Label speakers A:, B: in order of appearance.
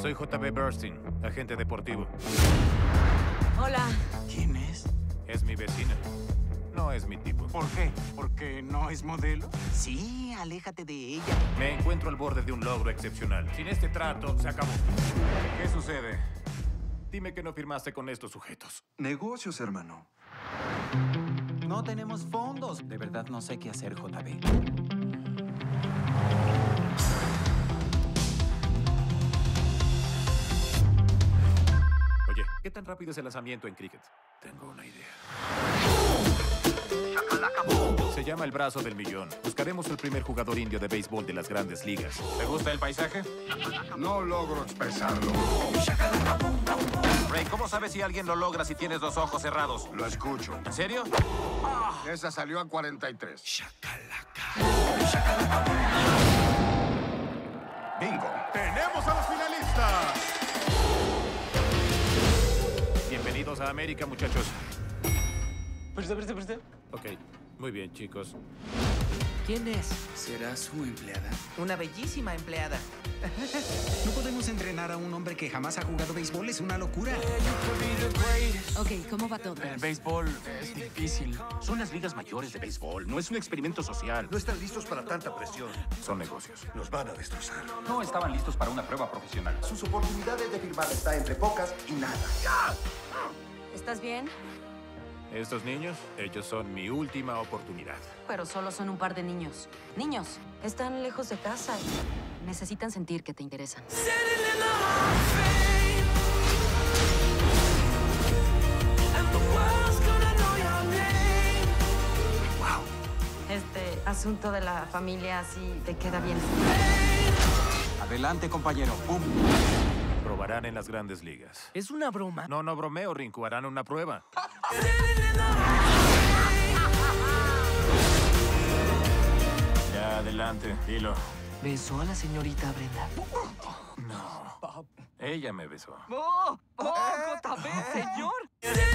A: Soy J.B. Burstein, agente deportivo.
B: Hola.
C: ¿Quién es?
A: Es mi vecina. No es mi tipo.
C: ¿Por qué? ¿Porque no es modelo? Sí, aléjate de ella.
A: Me encuentro al borde de un logro excepcional. Sin este trato, se acabó. ¿Qué sucede? Dime que no firmaste con estos sujetos.
D: Negocios, hermano.
C: No tenemos fondos. De verdad no sé qué hacer, JB.
A: Oye, ¿qué tan rápido es el lanzamiento en cricket? Tengo una idea. Se llama el brazo del millón. Buscaremos el primer jugador indio de béisbol de las grandes ligas. ¿Te gusta el paisaje?
E: No logro expresarlo.
A: Ray, ¿cómo sabes si alguien lo logra si tienes los ojos cerrados?
E: Lo escucho.
A: ¿En serio?
E: Esa salió a 43. Bingo.
A: ¡Tenemos a los finalistas! Bienvenidos a América, muchachos.
C: Preste.
A: Ok, muy bien, chicos.
B: ¿Quién es?
C: ¿Será su empleada?
B: Una bellísima empleada.
F: No podemos entrenar a un hombre que jamás ha jugado béisbol, es una locura.
G: Ok, ¿cómo va todo?
C: El béisbol es difícil. Son las ligas mayores de béisbol, no es un experimento social.
E: No están listos para tanta presión.
A: Son negocios.
E: Nos van a destrozar.
C: No estaban listos para una prueba profesional.
E: Sus oportunidades de firmar está entre pocas y nada.
G: ¿Estás bien?
A: Estos niños, ellos son mi última oportunidad.
G: Pero solo son un par de niños. Niños, están lejos de casa y necesitan sentir que te interesan.
A: ¡Wow!
G: Este asunto de la familia así te queda bien.
C: Adelante, compañero. ¡Pum!
A: Probarán en las grandes ligas.
B: ¿Es una broma?
A: No bromeo, Rinku. Harán una prueba. Ya, adelante. Dilo.
B: ¿Besó a la señorita Brenda?
A: No. Ella me besó.
B: ¡Oh! ¡Oh! ¡JB, señor!